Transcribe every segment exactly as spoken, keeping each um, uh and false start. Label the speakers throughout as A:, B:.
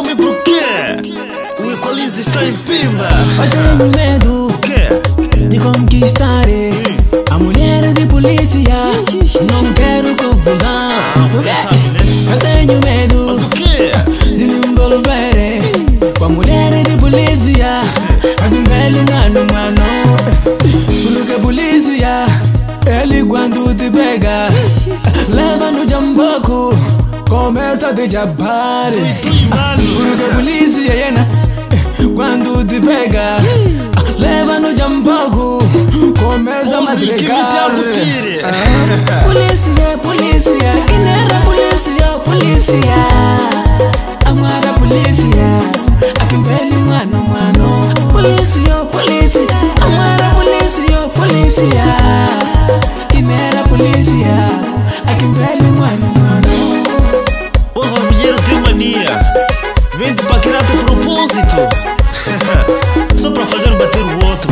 A: Sabe por quê? O Equalize está em pimba.
B: Eu tenho medo de conquistar a mulher de polícia. Não quero confusão.
A: Você sabe, né?
B: Eu tenho medo.
A: Mas o quê?
B: De me envolver com a mulher de polícia. A de velho mano, mano. Porque a polícia, ele quando te pega, leva no jamboco, começa a te chapar. Porque a polícia, yena, quando te pega, leva no jamboco, começa a madrigar. Polícia, polícia, quem era polícia, polícia. Amara polícia, a quem pele mano, mano. Polícia, polícia, amara polícia, polícia. Quem era polícia, a quem pele mano, mano.
A: Pois as mulheres têm mania, vem te paquerar de propósito, só para fazer bater o outro.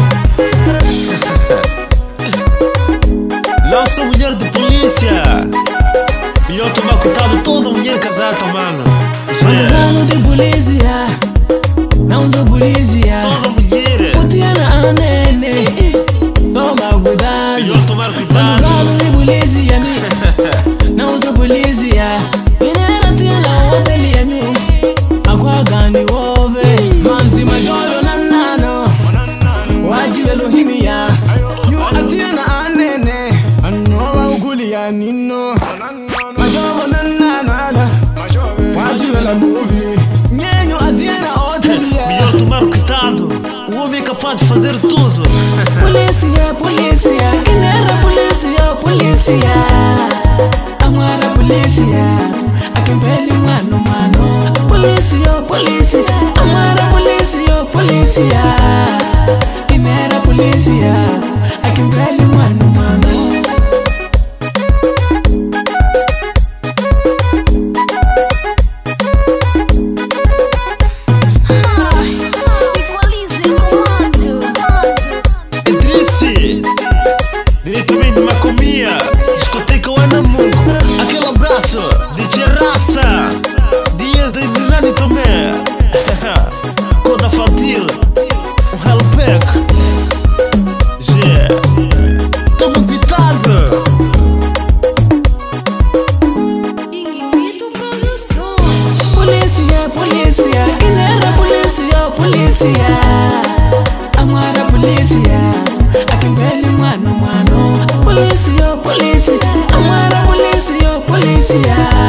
A: Não sou mulher de polícia. Melhor tomar cuidado, toda mulher casada, mano.
B: Mano de polícia, não sou polícia.
A: Toda mulher.
B: Putiana a nene, toma cuidado.
A: Melhor tomar cuidado.
B: Mano de polícia, não sou polícia. Menina tinha na hotel e me agora gani ove. Manzi majoyo nanano, wajibelo himia. You atiana a nene, anoa ugulia nino. Majoyo nanano, wajibelo movie. Nyenyo atiana hotel.
A: Melhor tomar cuidado, o homem é capaz de fazer tudo.
B: Polícia, polícia, quem era polícia, polícia. Amara polícia, a quem pele mano, mano. Polícia, polícia, amara polícia, polícia. Quem era polícia, a quem pele mano, mano.
A: Diretamente de Macomia, discoteca Wanamuco. Aquele abraço de Gerraça, Dias de Milani Tomé. Coda Fantil, o Hellpack. Yeah. Toma cuidado.
B: Polícia, polícia, quem era polícia, polícia. Amara polícia, a quem pele mano, mano. Polícia, polícia, amara polícia, polícia.